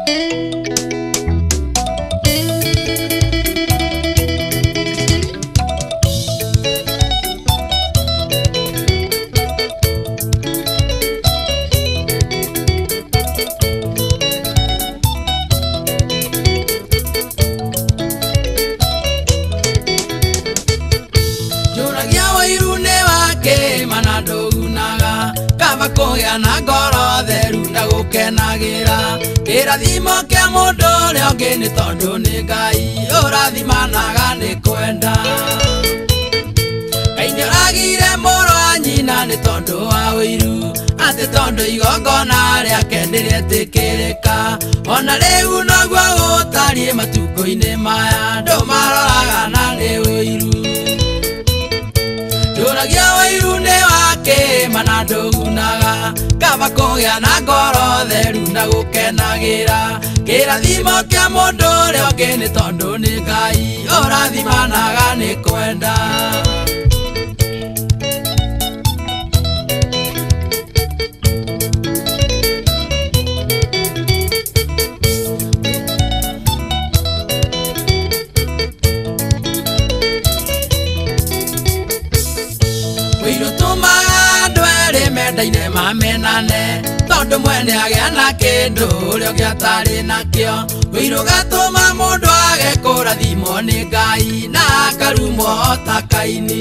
Koya na ngoro theru na gukenagira irathimo kia mundu uria ungi ni tondu ni Ngai urathimanaga ni kwenda kaini uragire muru wa nyina ni tondu wa wiru ati tondu igongona riake nirietikirika ona riu noguo gutarie matuko-ini maya ndu maroraga na ni wiru Juragia wairu ni wake mana ndugunaga kaba kugĩa na ngoro theru na gukenagira kirathimo kia mundu uria ungi ni tondu ni Ngai urathimanaga ni kwenda Ndaine mamenane tondu mwene agia na kindu uria ungi atari nakio wiru gatuma mundu age kurathimwo ni Ngai na akarumo ta Kaini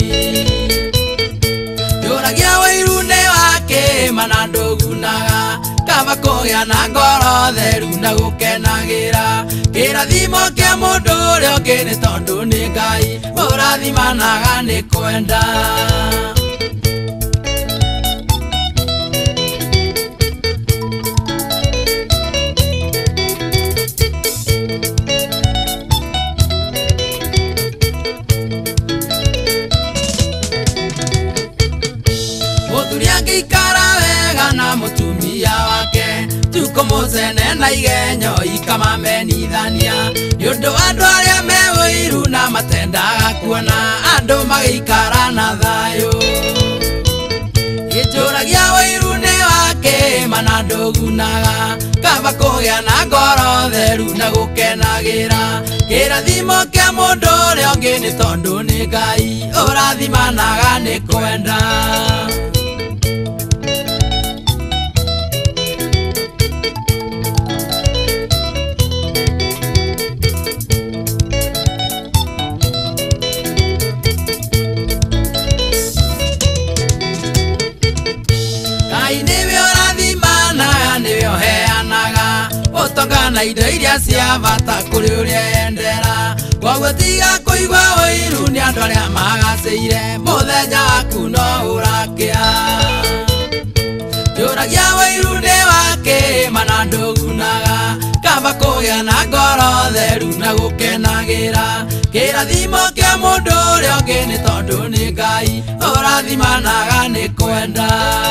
Juragia wairu ni wake mana ndugunaga kaba kugĩa na ngoro theru na gukenagira kirathimo kia mundu uria ungi ni tondu ni Ngai urathimanaga ni kwenda Ikara wega na mutumia wake tukomuzene na igenyo ikamamenithania yundu andu aria me wiru na matendaga kuona andu magikara na thayu Juragia wairu ni wake mana ndugunaga kaba kugĩa na ngoro theru na gukenagira kirathimo kia mundu uria ungi ni tondu ni Ngai urathimanaga ni kwenda na indo iria cia bata kuri uria endera koguo tiga kuigua wiru ni andu aria magaceire muthenya waku no urakia Juragia wairu ni wake mana ndugunaga kaba kugĩa na ngoro theru na gukenagira kirathimo kia mundu uria ungi ni tondu ni Ngai urathimanaga ni kwenda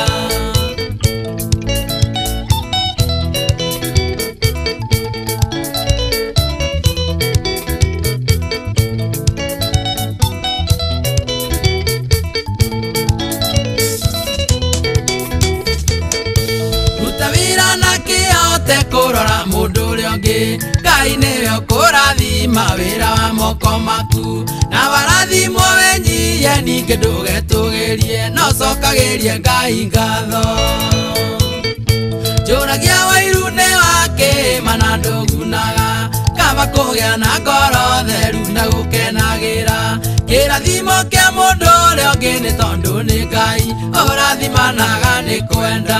kurora mundu uria ungi Ngai niwe ukurathima wira wa moko maku na warathimwo wenyie ningi ndugetugirie no cokagirie Ngai ngatho Juragia wairu ni wake mana ndugunaga kaba kugĩa na ngoro theru na gukenagira kirathimo kia mundu uria ungi ni tondu ni Ngai urathimanaga ni kwenda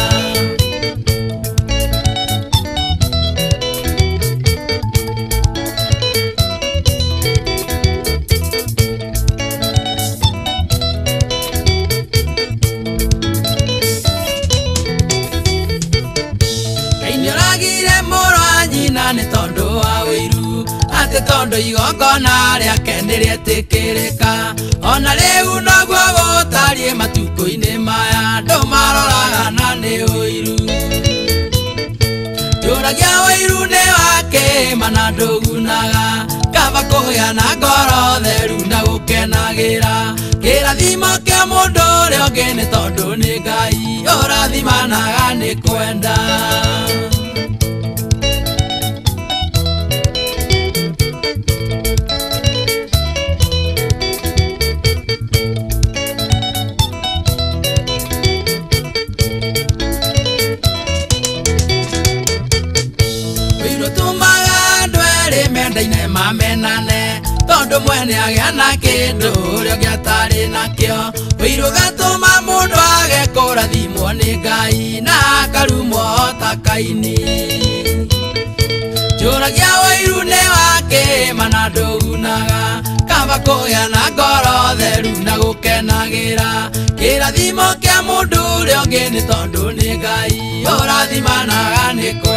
ni tondu wa wiru ati tondu igongona riake nirietikirika ona riu noguo gutarie matuko-ini maya ndu maroraga na ni wiru Juragia wairu ni wake mana ndugunaga kaba kugĩa na ngoro theru na gukenagira kirathimo kia mundu uria ungi ni tondu ni Ngai urathimanaga ni kwenda mendaine mamenane tondu mwene agĩa na kĩndũ ũrĩa ũngĩ atarĩ nakĩo ũiru gatũma mũndũ age kũrathimwo nĩ Ngai na akarumwo ta Kaini njũragia ũiru nĩ wakĩ mana ndũgunaga kamba kũgĩa na ngoro theru na gũkenagĩra kĩrathimo kĩa mũndũ ũrĩa ũngĩ nĩ tondũ nĩ Ngai ũrathimanaga nĩ